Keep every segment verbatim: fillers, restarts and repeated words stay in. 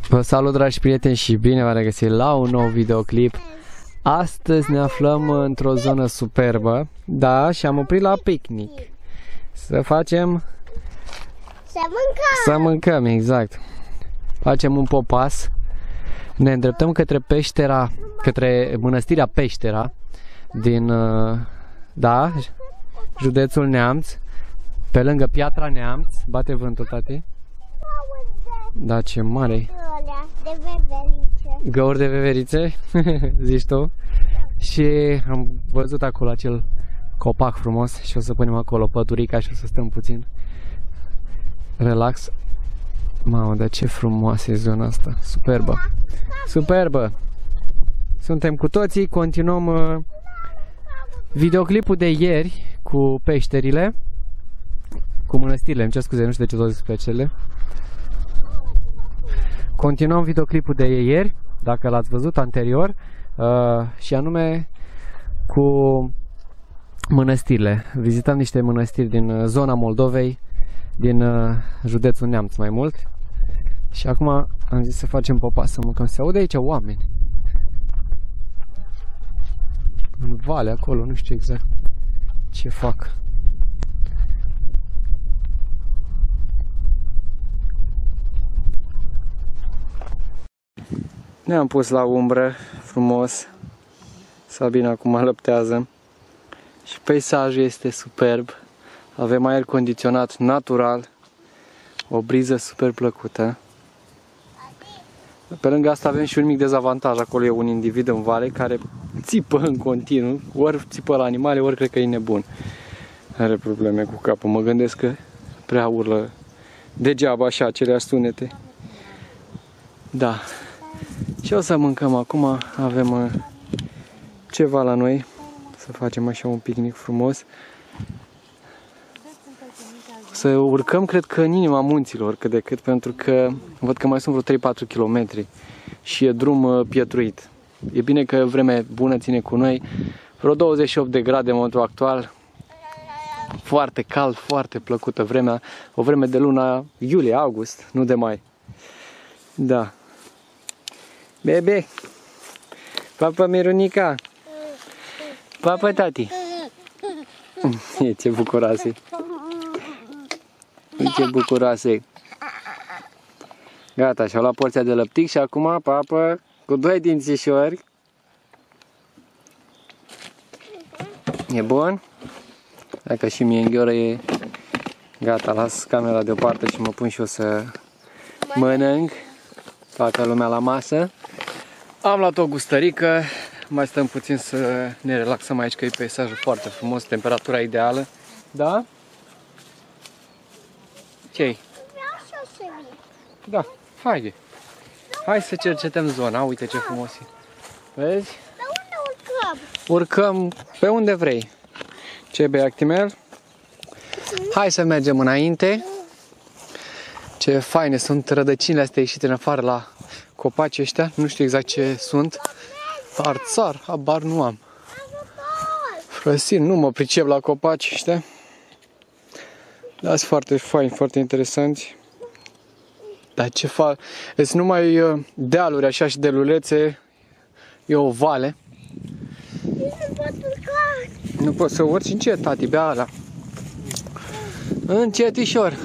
Vă salut, dragi prieteni, și bine v-am regăsit la un nou videoclip. Astăzi ne aflăm într-o zonă superbă, da, și am oprit la picnic. Să facem... Să mâncăm! Să mâncăm, exact. Facem un popas. Ne îndreptăm către peștera, către mănăstirea Peștera din, da, județul Neamț, pe lângă Piatra Neamț. Bate vântul, tati? Da, ce mare. De veverițe. Găuri de veverițe, zici tu? Și am văzut acolo acel copac frumos și o să punem acolo păturica și o să stăm puțin relax. Mamă, dar ce frumoasă e zona asta, superbă. Superbă. Suntem cu toții, continuăm uh, videoclipul de ieri cu peșterile, cu mănăstirile, îmi cer scuze, nu știu de ce tot zic peșterile. Continuăm videoclipul de ieri, dacă l-ați văzut anterior, uh, și anume cu mănăstirile. Vizităm niște mănăstiri din zona Moldovei, din uh, județul Neamț mai mult. Și acum am zis să facem popas, să mâncăm. Se aude aici oameni. În vale acolo, nu știu exact ce fac. Ne-am pus la umbră, frumos. Sabina acum alăptează. Și peisajul este superb. Avem aer condiționat natural. O briză super plăcută. Pe lângă asta avem și un mic dezavantaj. Acolo e un individ în vale care țipă în continuu. Ori țipă la animale, ori cred că e nebun. Are probleme cu capul. Mă gândesc că prea urlă degeaba așa aceleași sunete. Da. Și o să mâncăm acum. Avem uh, ceva la noi. Să facem așa un picnic frumos. Să urcăm, cred că în inima munților, cât de cât, pentru că văd că mai sunt vreo trei patru kilometri și e drum uh, pietruit. E bine că vremea bună ține cu noi. Vreo douăzeci și opt de grade în momentul actual. Foarte cald, foarte plăcută vremea. O vreme de luna iulie-august, nu de mai. Da. Bebe, papa Mirunica, papa tati. E, ce bucuroasă. Ce bucuroasă. Gata, și-au luat porția de lăptic și acum papă cu doi dințișori. E bun? Dacă și mie înghioră e... Gata, las camera deoparte și mă pun și eu să mănânc. Toată lumea la masă. Am luat o gustărică, mai stăm puțin să ne relaxăm aici, că e peisajul foarte frumos, temperatura ideală. Da? Ce-i? Da, haide. Hai să cercetăm zona, uite ce frumos e. Vezi? Pe unde urcăm? Urcăm pe unde vrei. Ce bei, Actimel? Hai să mergem înainte. Ce faine sunt rădăcinile astea ieșite în afară la copaci ăștia. Nu știu exact ce sunt. Arțar, habar nu am. Frăsin, nu mă pricep la copaci ăștia. Dar sunt foarte faini, foarte interesanți. Dar ce fac? Sunt numai dealuri așa și dealulețe. E o vale. Nu pot urca. Nu poți să urci încet, tati, bea ala. Încetișor.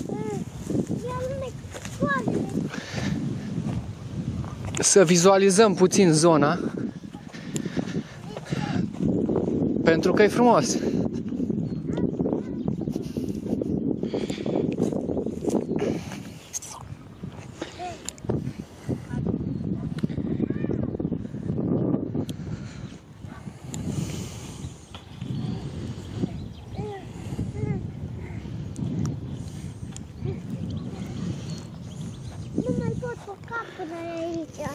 Să vizualizăm puțin zona, pentru că e frumos. Nu mai pot urca până aici.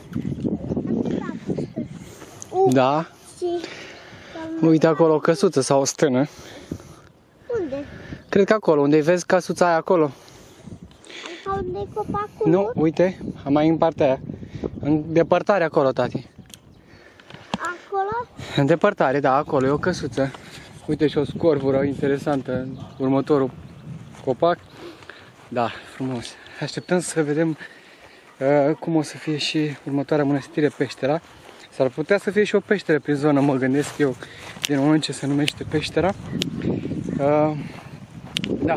Da. Uite acolo o căsuță sau o stână. Unde? Cred că acolo, unde vezi căsuța aia acolo. Unde e copacul? Nu, uite, mai în partea aia. În depărtare acolo, tati. Acolo? În depărtare, da, acolo e o căsuță. Uite și o scorbură interesantă în următorul copac. Da, frumos. Așteptăm să vedem uh, cum o să fie și următoarea mănăstire, Peștera. S-ar putea să fie și o peșteră prin zonă, mă gândesc eu, din moment ce se numește Peștera. Uh, da.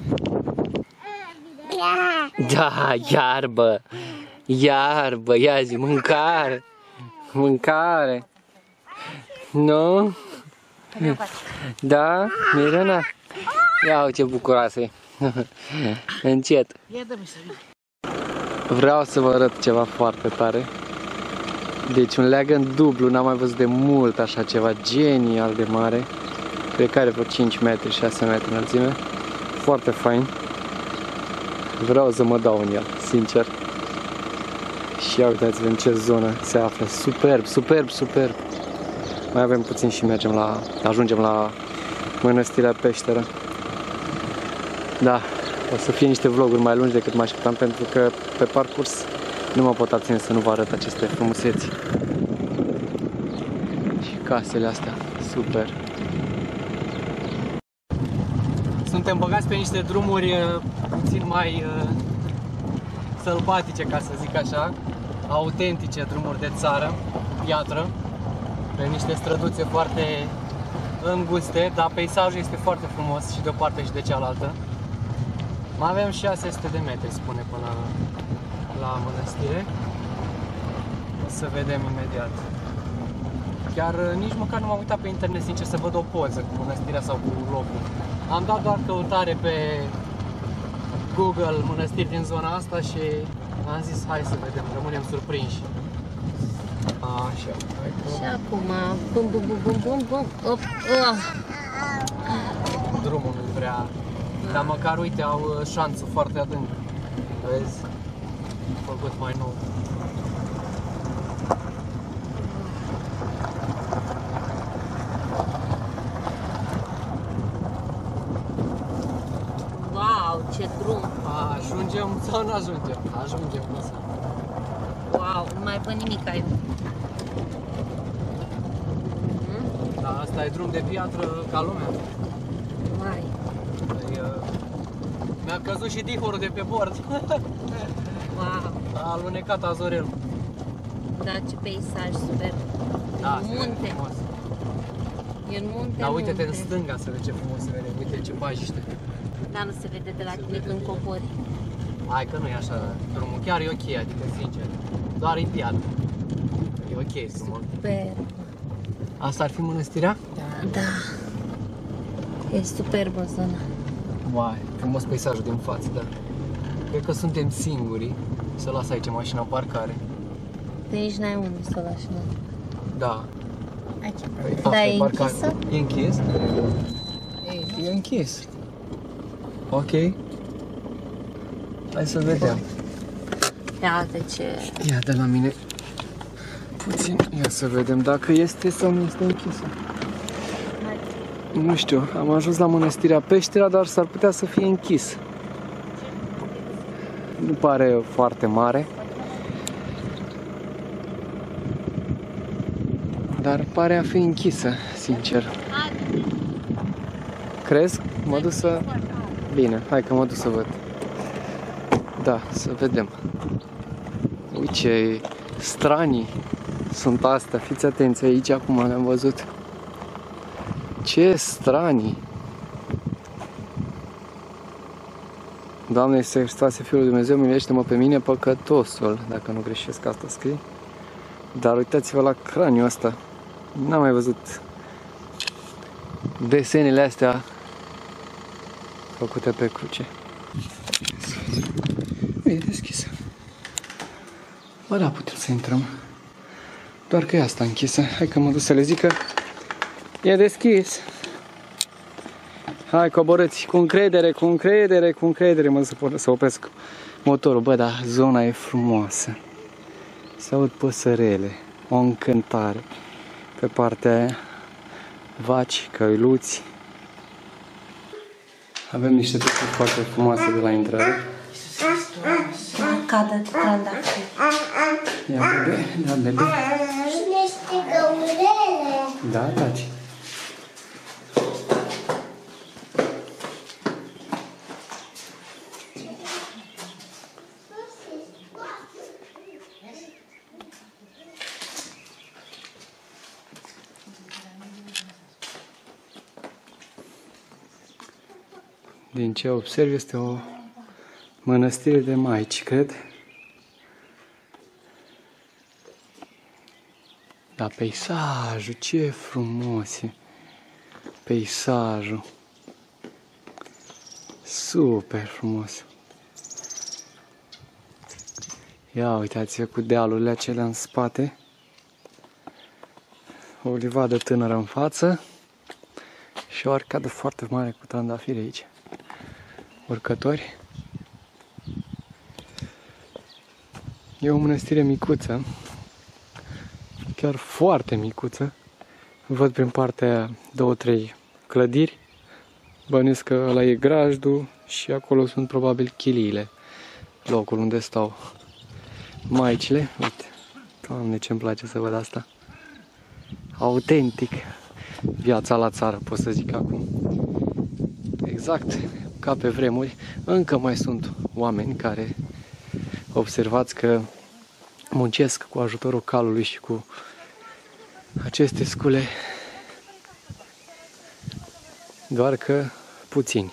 Da, iarbă. Iarbă, ia zi, mâncare. Mâncare. Nu? Da, Miruna? Ia ce bucuroasă e. Încet. Vreau să vă arăt ceva foarte tare. Deci un leagăn dublu, n-am mai văzut de mult așa ceva, genial de mare. Cred că are vreo cinci metri, șase metri înălțime. Foarte fain. Vreau să mă dau în el, sincer. Și ia uitați-vă în ce zonă se află. Superb, superb, superb. Mai avem puțin și mergem la, ajungem la mănăstirea Peștera. Da, o să fie niște vloguri mai lungi decât mă așteptam, pentru că pe parcurs nu mă pot abține să nu vă arăt aceste frumuseți. Și casele astea, super. Suntem băgați pe niște drumuri puțin mai uh, sălbatice, ca să zic așa, autentice, drumuri de țară, piatră, pe niște străduțe foarte înguste, dar peisajul este foarte frumos și de o parte și de cealaltă. Mai avem șase sute de metri, spune, până la mănăstire. O să vedem imediat. Chiar nici măcar nu m-am uitat pe internet, sincer, să văd o poză cu mănăstirea sau cu locul. Am dat doar căutare pe Google mănăstiri din zona asta și am zis hai să vedem, rămânem surprinși. Așa. Și acum, bum bum bum bum bum bum, op, oh. Drumul nu vrea, dar măcar uite au șanțul foarte adânc. Vezi? Făcut mai nou. Wow, ce drum! A, ajungem sau nu ajungem? Ajungem, însă. Wow, nu mai văd nimic aici. Da, asta e drum de piatră ca lumea. Mai. Păi, uh, mi-a căzut și dihorul de pe bord. Wow. A alunecat azorelul. Da, ce peisaj super. Da, Munte. E în munte, Dar uite-te în munte. stânga să vezi ce frumos se vede. Uite ce pajiște. Dar nu se vede de la tine când cobori. Hai că nu e așa drumul. Chiar e ok, adică sincer. Doar e piatră. E ok drumul. Super. Asta ar fi mănăstirea? Da. E superbă zona. Uai, frumos peisajul din față, da. Cred că suntem singurii. Să las aici mașina în parcare. De aici n-ai unde să o lași, nu? Da. Aici. Păi, Da, e parcare. închisă? E închis? E închis. Ok. Hai să vedem. Ia uite ce... Ia de la mine puțin. Ia să vedem dacă este sau nu este închisă. Nu știu, am ajuns la mănăstirea Peștera, dar s-ar putea să fie închis. Nu pare foarte mare, dar pare a fi închisă, sincer. Crezi? Mă duc să... Bine, hai că mă duc să văd. Da, să vedem. Uite ce stranii sunt astea, fiți atenți aici, acum le-am văzut. Ce stranii! Doamne, Iisuse Hristoase, Fiul lui Dumnezeu, miluiește-mă pe mine, păcătosul, dacă nu greșesc, asta scrie. Dar uitați-vă la craniul ăsta. N-am mai văzut desenele astea făcute pe cruce. E deschisă. Bă, da, putem să intrăm. Doar că e asta închisă. Hai că mă duc să le zic că e deschis. Hai, coborâți, cu încredere, cu încredere, cu încredere, mă, să, să opresc motorul. Bă, dar zona e frumoasă. Se aud păsărele, o încântare. Pe partea aia, vaci, căiluți. Avem niște tăcuri foarte frumoase de la intrare. Cadă trandafiri. Ia, bebe, da, bebe. Și niște găurele. Da, taci. Din ce observ, este o mănăstire de maici, cred. Da, peisajul, ce frumos e. Peisajul. Super frumos. Ia uitați-vă cu dealurile acelea în spate. O livadă tânără în față. Și o arcadă foarte mare cu trandafiri aici. Urcători. E o mănăstire micuță. Chiar foarte micuță. Văd prin partea două, trei clădiri. Bănuiesc că ăla e grajdul și acolo sunt probabil chiliile. Locul unde stau maicile. Uite, Doamne, ce-mi place să văd asta. Autentic. Viața la țară, pot să zic acum. Exact ca pe vremuri. Încă mai sunt oameni care observați că muncesc cu ajutorul calului și cu aceste scule, doar că puțini.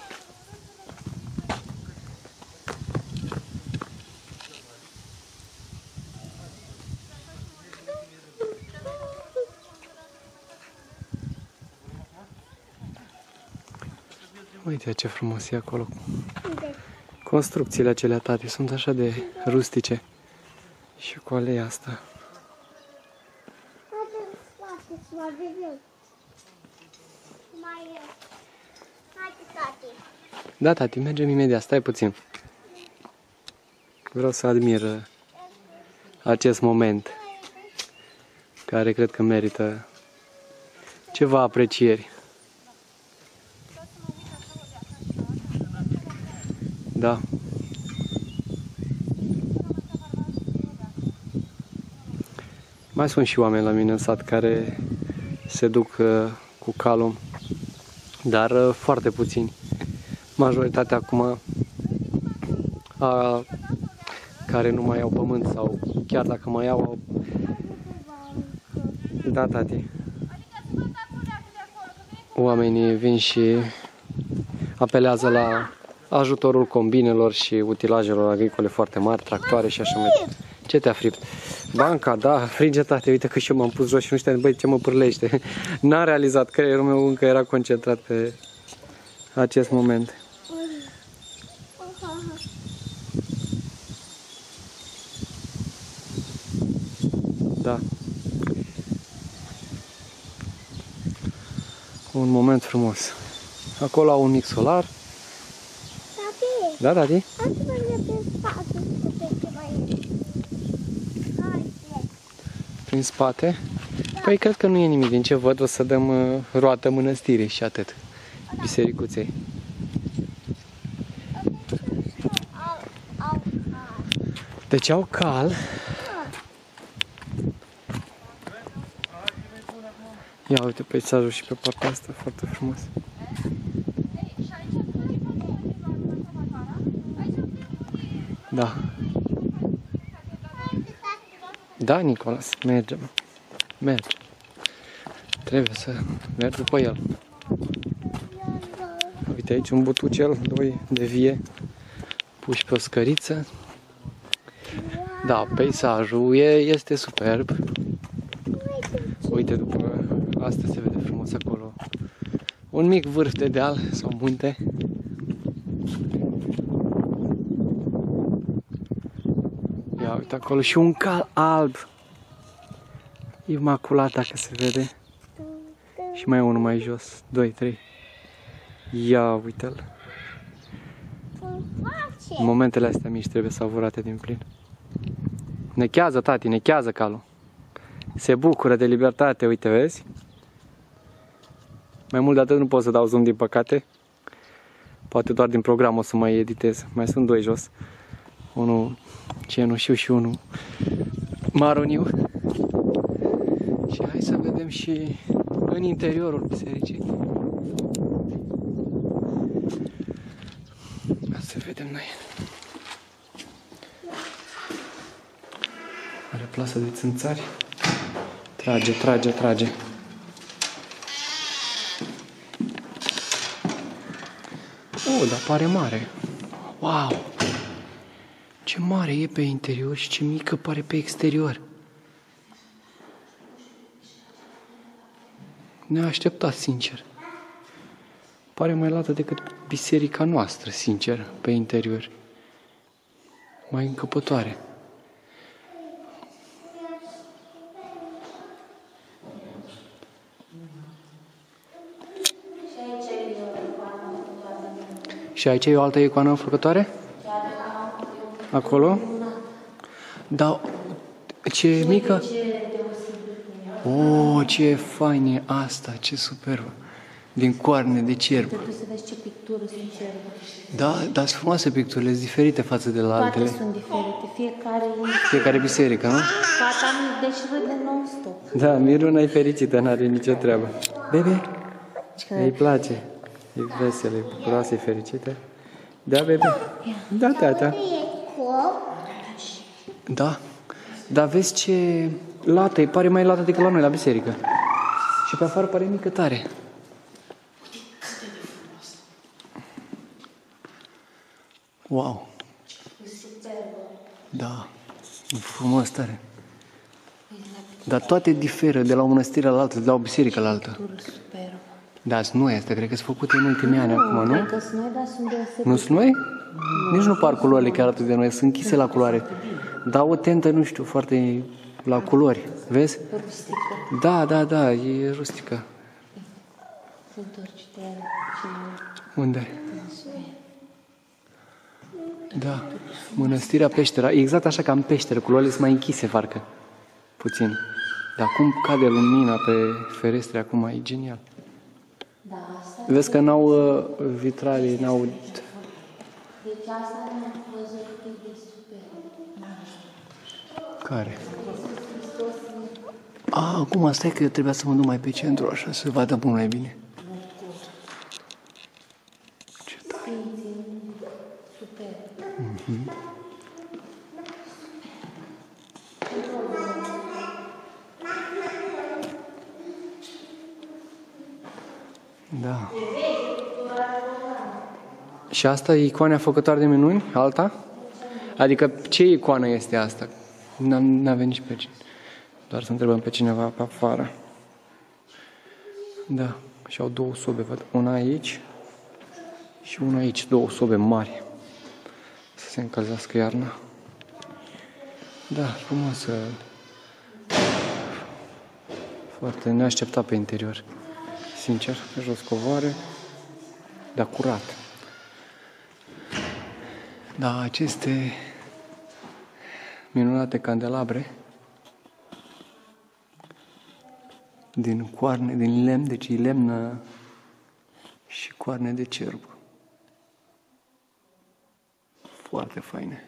Uite ce frumos e acolo. Construcțiile acelea, tati, sunt așa de rustice. Și cu aleea asta. Da, tati, mergem imediat, stai puțin. Vreau să admir acest moment, care cred că merită ceva aprecieri. Da. Mai sunt și oameni la mine în sat care se duc uh, cu calul, dar uh, foarte puțini. Majoritatea acum a, care nu mai au pământ sau chiar dacă mai au, au... Da, tati. Oamenii vin și apelează la ajutorul combinelor și utilajelor agricole foarte mari, tractoare și așa mai departe. Ce te-a fript? Banca, da, frige, tate, uite că și eu m-am pus jos și nu știam, băi, ce mă pârlește. N-am realizat, creierul meu încă era concentrat pe acest moment. Da. Un moment frumos. Acolo au un mic solar. Tati. Da, tati? Hai să mergem prin spate. Prin spate? Păi cred că nu e nimic. Din ce văd, o să dăm uh, roată mănăstirii și atât. Bisericuței. Deci au cal. Ia uite peisajul și pe partea asta, foarte frumos. Da. Da, Nicolas, mergem. Mergem. Trebuie să merg după el. Uite aici un butucel, doi de vie, puși pe o scăriță. Da, peisajul e, este superb. Uite, după asta se vede frumos acolo. Un mic vârf de deal sau munte. Ia uite acolo și un cal alb. Imaculat, dacă se vede. Și mai unul mai jos. Doi, trei. Ia uite-l. Momentele astea mici trebuie savurate din plin. Nechează, tati, nechează calul. Se bucură de libertate, uite, vezi? Mai mult de atât nu pot să dau zoom, din păcate. Poate doar din program o să mai editez. Mai sunt doi jos. Unul cenușiu și unul maroniu. Și hai să vedem și în interiorul bisericii. Să vedem noi. Are plasă de țânțari. Trage, trage, trage. Oh, dar pare mare. Wow! Ce mare e pe interior și ce mică pare pe exterior. Neașteptat, sincer. Pare mai lată decât biserica noastră, sincer, pe interior. Mai încăpătoare. Și aici e o altă icoană înfăcătoare? Acolo? Da, ce mică? Oh, ce fain e asta, ce superbă. Din coarne de cerb. Trebuie să vezi ce pictură sunt cerbe. Da, dar sunt frumoase picturile, sunt diferite față de la altele. Toate sunt diferite, fiecare... Fiecare biserică, nu? Fata mi deci râde non-stop. Da, Miruna e fericită, n-are nicio treabă. Bebe, îi place. E veselă, e bucuroasă, e fericită. Da, bebe? Da, tata. E cop. Da. Dar vezi ce lată e, pare mai lată decât la noi la biserică. Și pe afară pare mică tare. Wow. Da. Frumos tare. Dar toate diferă de la o mănăstire la altă, de la o biserică la altă. Superbă. Da, sunt noi astea, cred că sunt făcute în ultimii ani acum, nu? Cred că sunt noi, dar sunt deosebite. Nu sunt noi? Nici nu par culorile chiar atât de noi, sunt închise la culoare. Dar o tentă, nu știu, foarte la culori, vezi? Rustică. Da, da, da, e rustică. Sunt orcitele. Unde? Da, Mănăstirea Peștera, exact așa ca în peșteră, culorile sunt mai închise, parcă, puțin. Dar cum cade lumina pe ferestre acum, e genial. Da, asta. Vezi că n-au uh, vitralii, n-au... Deci asta am văzut că e de superbă. Care? A, acum stai că trebuia să mă duc mai pe centru, așa, să vadă mult mai bine. Ce tare. Mm-hmm. Da. Și asta e icoana făcătoare de minuni? Alta? Adică ce icoană este asta? N-avem nici pe cine. Doar să întrebăm pe cineva pe afară. Da. Și au două sobe, văd. Una aici și una aici. Două sobe mari. Să se încălzească iarna. Da, frumoasă. Foarte neașteptat pe interior. Sincer, pe jos covoare. Dar curat. Da, aceste minunate candelabre din coarne, din lemn, deci e lemnă și coarne de cerb. Foarte faine.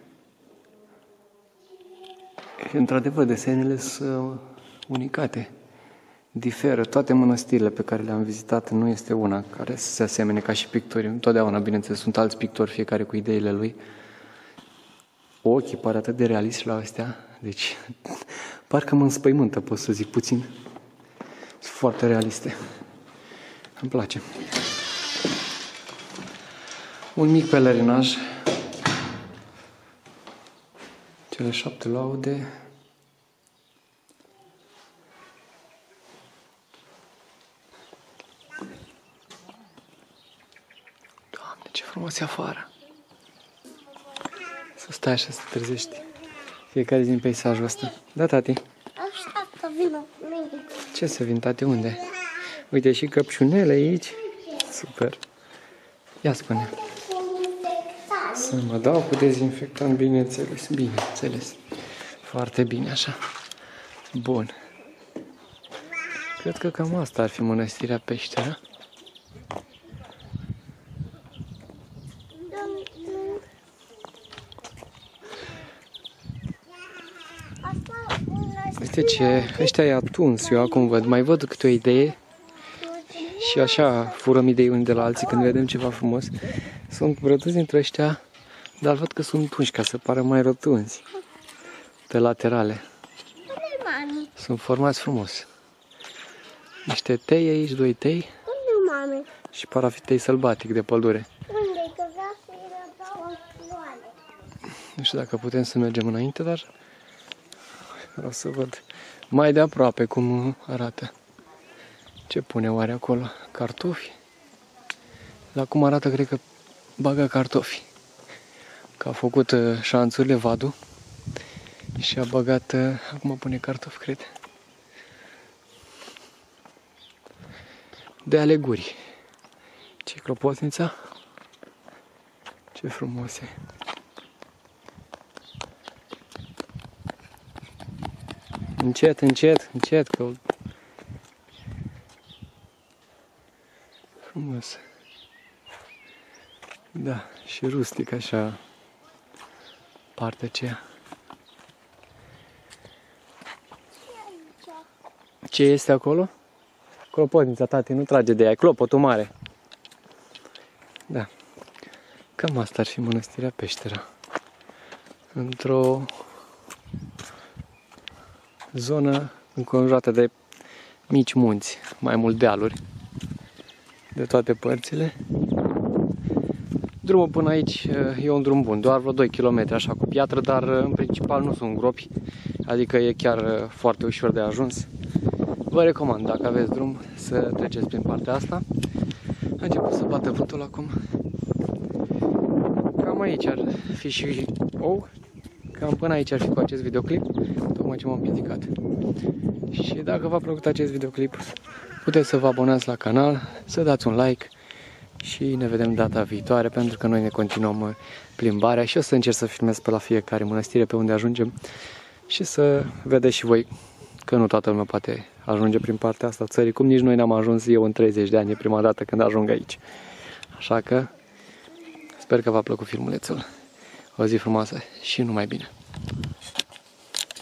Și într-adevăr, desenele sunt unicate. Diferă. Toate mănăstirile pe care le-am vizitat nu este una care să se asemene ca și pictori. Întotdeauna, bineînțeles, sunt alți pictori, fiecare cu ideile lui. Ochii par atât de realiști la astea. Deci, parcă mă înspăimântă, pot să zic puțin. Sunt foarte realiste. Îmi place. Un mic pelerinaj. Cele șapte laude. Doamne, ce frumos e afară. Să stai așa, să te trezești. Fiecare din peisajul ăsta. Da, tati? Așteaptă, vină. Ce să vin, tati? Unde? Uite, și căpșunele aici. Super. Ia spune. Să mă dau cu dezinfectant, bineînțeles. Bineînțeles. Foarte bine, așa. Bun. Cred că cam asta ar fi Mănăstirea Peștera. Uite ce, ăștia e atuns, eu acum văd, mai văd câte o idee și așa furăm idei unii de la alții când vedem ceva frumos. Sunt rotunzi dintre ăștia, dar văd că sunt punși ca să pară mai rotunzi pe laterale. Sunt formați frumos. Niște tei aici, doi tei Unde, mame? și parafitei sălbatic de pădure. Unde? Că două kiloane. Nu știu dacă putem să mergem înainte, dar vreau să văd mai de aproape cum arată. Ce pune oare acolo? Cartofi? La cum arată, cred că bagă cartofi. Că a făcut uh, șanțurile Vadu și a băgat, uh, acum pune cartofi, cred. De aleguri. Ce clopotnița? Ce frumos e. Încet, încet, încet, că... Frumos. Da, și rustic așa, partea aceea. Ce este acolo? Clopotnița, tati, nu trage de ea, e clopotul mare. Da. Cam asta ar fi Mănăstirea Peștera. Într-o zonă înconjurată de mici munți, mai mult dealuri, de toate părțile. Drumul până aici e un drum bun, doar vreo doi kilometri așa cu piatră, dar în principal nu sunt gropi, adică e chiar foarte ușor de ajuns. Vă recomand, dacă aveți drum, să treceți prin partea asta. A început să bată vântul acum. Cam aici ar fi și... Oh, cam până aici ar fi cu acest videoclip, tocmai ce m-am piedicat. Și dacă v-a plăcut acest videoclip, puteți să vă abonați la canal, să dați un like și ne vedem data viitoare, pentru că noi ne continuăm plimbarea și o să încerc să filmez pe la fiecare mănăstire pe unde ajungem și să vedeți și voi că nu toată lumea poate ajunge prin partea asta țării, cum nici noi n-am ajuns eu în treizeci de ani, e prima dată când ajung aici. Așa că sper că v-a plăcut filmulețul. O zi frumoasă și numai bine!